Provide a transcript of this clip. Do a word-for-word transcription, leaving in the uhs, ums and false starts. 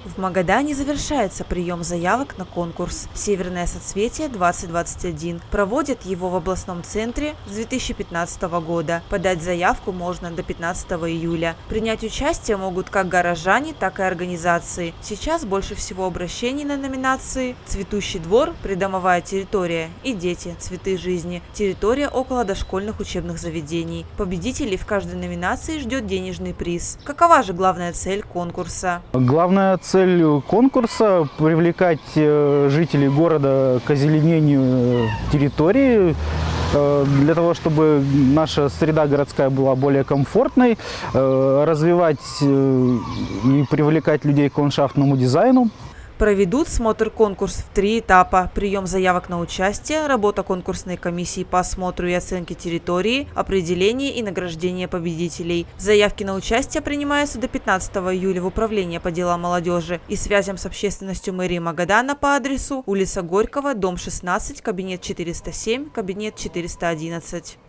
В Магадане завершается прием заявок на конкурс «Северное соцветие-двадцать двадцать один». Проводят его в областном центре с две тысячи пятнадцатого года. Подать заявку можно до пятнадцатого июля. Принять участие могут как горожане, так и организации. Сейчас больше всего обращений на номинации «Цветущий двор», «Придомовая территория» и «Дети. Цветы жизни», территория около дошкольных учебных заведений. Победителей в каждой номинации ждет денежный приз. Какова же главная цель конкурса? Главная цель Цель конкурса – привлекать жителей города к озеленению территории, для того, чтобы наша среда городская была более комфортной, развивать и привлекать людей к ландшафтному дизайну. Проведут смотр-конкурс в три этапа: прием заявок на участие, работа конкурсной комиссии по осмотру и оценке территории, определение и награждение победителей. Заявки на участие принимаются до пятнадцатого июля в Управление по делам молодежи и связям с общественностью мэрии Магадана по адресу улица Горького, дом шестнадцать, кабинет четыреста семь, кабинет четыреста одиннадцать.